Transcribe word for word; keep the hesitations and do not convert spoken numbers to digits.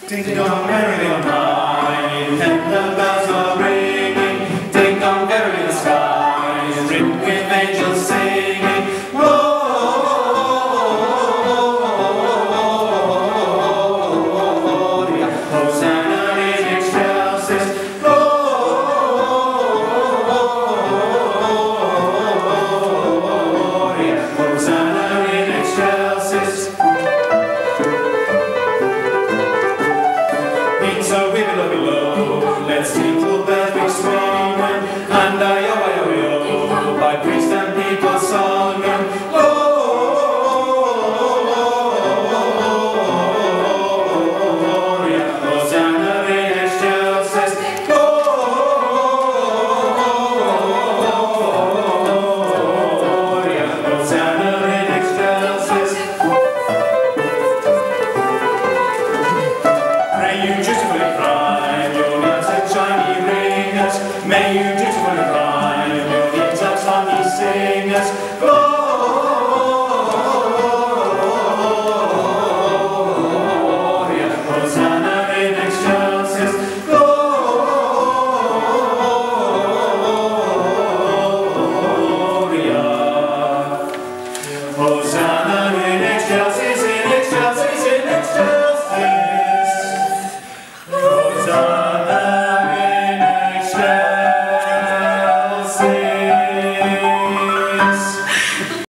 Ding dong, merrily on high, and the bells are ringing. Ding dong, merrily in the skies, ring with angels singing. Gloria, Hosanna in excelsis. Gloria, Hosanna in excelsis. So we will look below, let's tinkle bells be strong, and a yo yo yo by priest and people song. And Gloria, Hosanna in excelsis. Gloria, Hosanna in excelsis. Pray you dutifully climb your knees and shiny ringers. May you dutifully climb your knees and shiny singers.